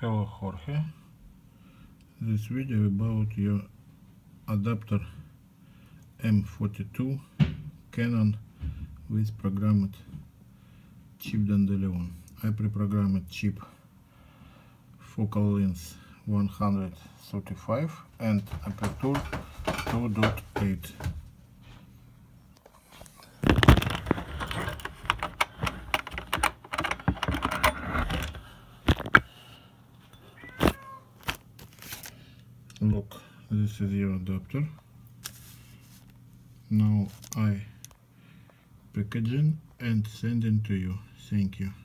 Hello Jorge. This video about your adapter M42 Canon with programmed chip dandelion. I pre-programmed chip focal length 135 and aperture 2.8. Look, this is your adapter. Now I packaging and sending to you. Thank you.